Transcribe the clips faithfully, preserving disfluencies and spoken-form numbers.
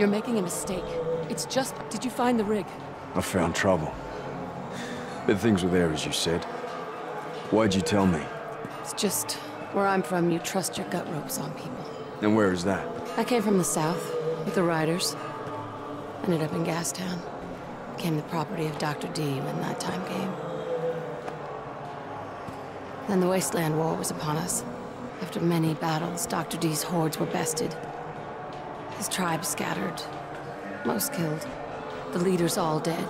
You're making a mistake. It's just, did you find the rig? I found trouble. But things were there, as you said. Why'd you tell me? It's just, where I'm from, you trust your gut ropes on people. And where is that? I came from the south, with the Riders. Ended up in Gastown. Became the property of Doctor D when that time came. Then the Wasteland War was upon us. After many battles, Doctor D's hordes were bested. His tribe scattered. Most killed. The leaders all dead.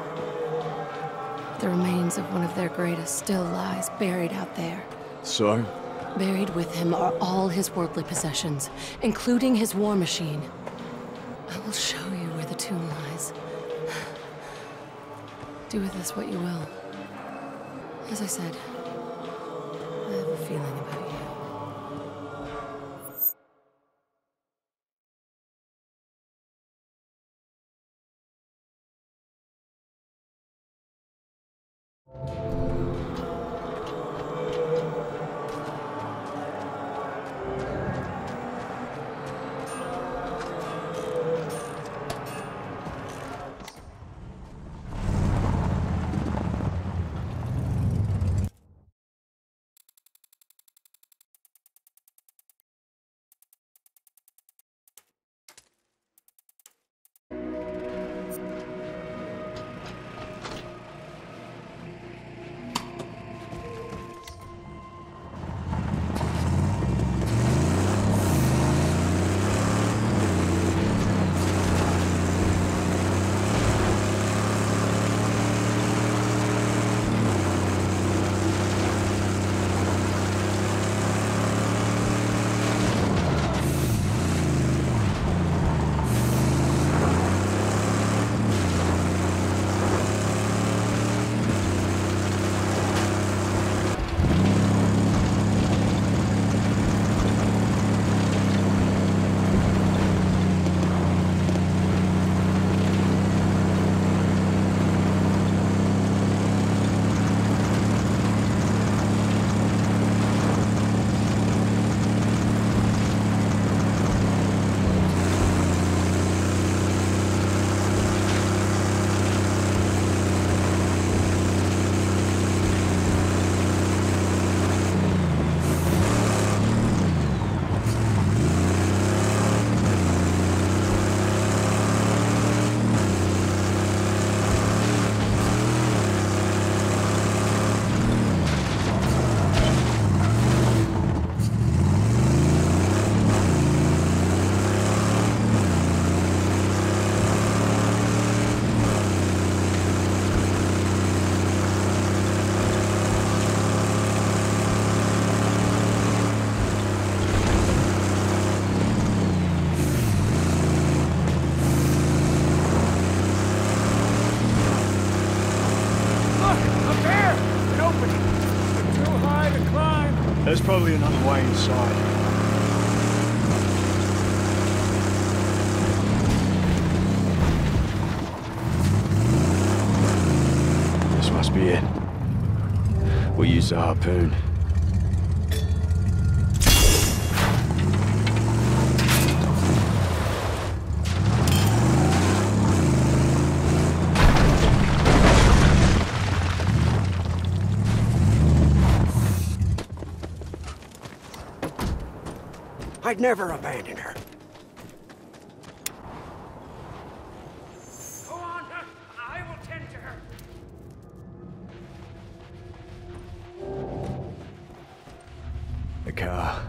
The remains of one of their greatest still lies buried out there. So? Buried with him are all his worldly possessions, including his war machine. I will show you where the tomb lies. Do with this what you will. As I said, I have a feeling about you. There's probably another way inside. This must be it. We'll use the harpoon. I'd never abandon her. Go on, I will tend to her. The car.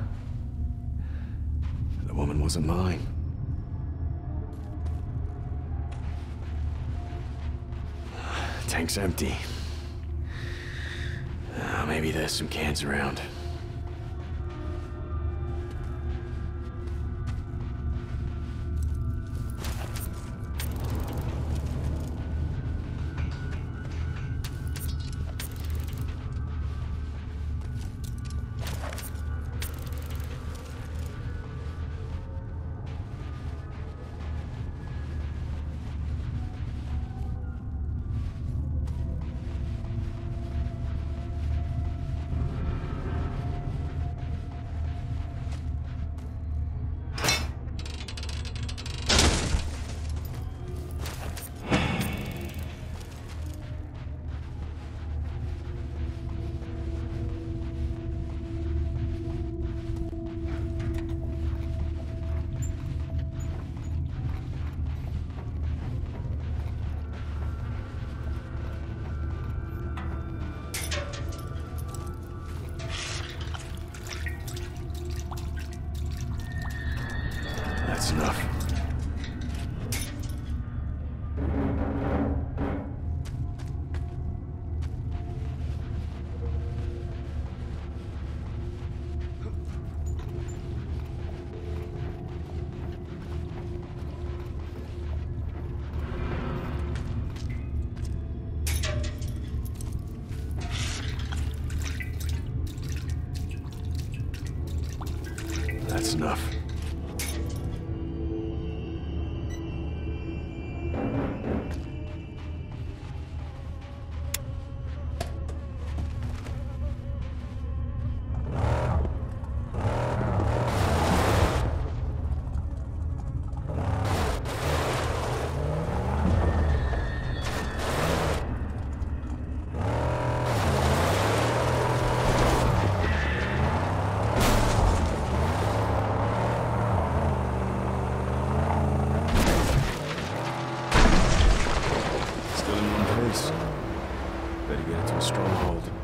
The woman wasn't mine. Tank's empty. Uh, maybe there's some cans around. That's enough. Better get it to a stronghold.